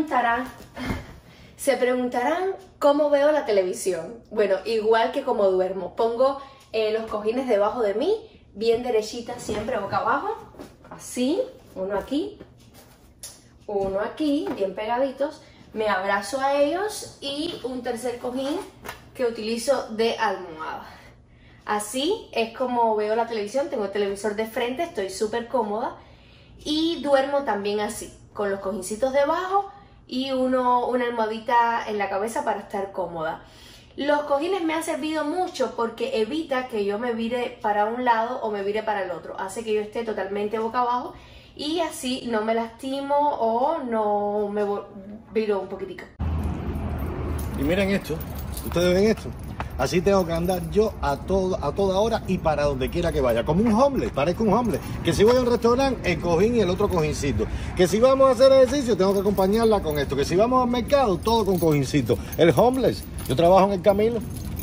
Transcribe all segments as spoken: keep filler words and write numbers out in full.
preguntarán, se preguntarán cómo veo la televisión. Bueno, igual que como duermo. Pongo eh, los cojines debajo de mí, bien derechitas siempre, boca abajo, así, uno aquí, uno aquí, bien pegaditos. Me abrazo a ellos y un tercer cojín que utilizo de almohada. Así es como veo la televisión. Tengo el televisor de frente, estoy súper cómoda y duermo también así, con los cojincitos debajo y uno, una almohadita en la cabeza para estar cómoda. Los cojines me han servido mucho porque evita que yo me vire para un lado o me vire para el otro. Hace que yo esté totalmente boca abajo y así no me lastimo o no me viro un poquitico. Y miren esto, ustedes ven esto. Así tengo que andar yo a, todo, a toda hora y para donde quiera que vaya. Como un homeless, parezco un homeless. Que si voy a un restaurante, el cojín y el otro cojincito. Que si vamos a hacer ejercicio, tengo que acompañarla con esto. Que si vamos al mercado, todo con cojincito. El homeless, yo trabajo en el camino.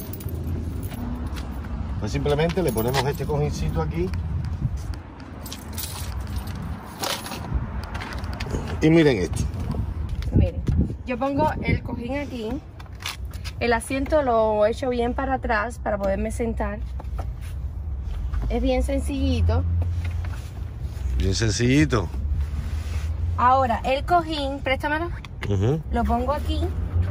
Pues simplemente le ponemos este cojincito aquí. Y miren esto. Miren, yo pongo el cojín aquí. El asiento lo echo bien para atrás para poderme sentar. Es bien sencillito. Bien sencillito. Ahora, el cojín, préstamelo. Uh-huh. Lo pongo aquí.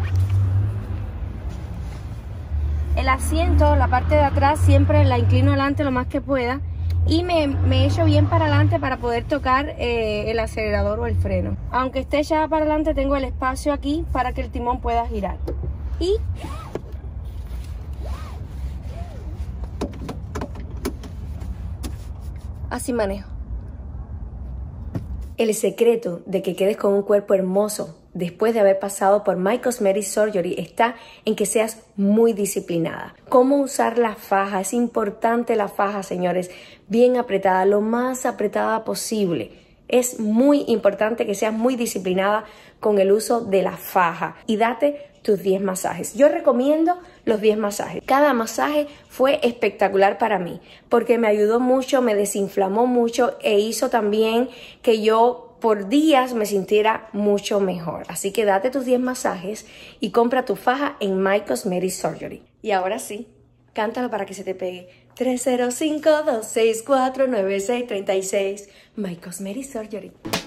El asiento, la parte de atrás, siempre la inclino adelante lo más que pueda. Y me, me echo bien para adelante para poder tocar eh, el acelerador o el freno. Aunque esté echada para adelante, tengo el espacio aquí para que el timón pueda girar. Y así manejo. El secreto de que quedes con un cuerpo hermoso después de haber pasado por My Cosmetic Surgery está en que seas muy disciplinada. ¿Cómo usar la faja? Es importante la faja, señores, bien apretada, lo más apretada posible. Es muy importante que seas muy disciplinada con el uso de la faja y date tus diez masajes. Yo recomiendo los diez masajes. Cada masaje fue espectacular para mí porque me ayudó mucho, me desinflamó mucho e hizo también que yo por días me sintiera mucho mejor. Así que date tus diez masajes y compra tu faja en My Cosmetic Surgery. Y ahora sí, cántalo para que se te pegue. tres cero cinco, dos seis cuatro, nueve seis tres seis. My Cosmetic Surgery.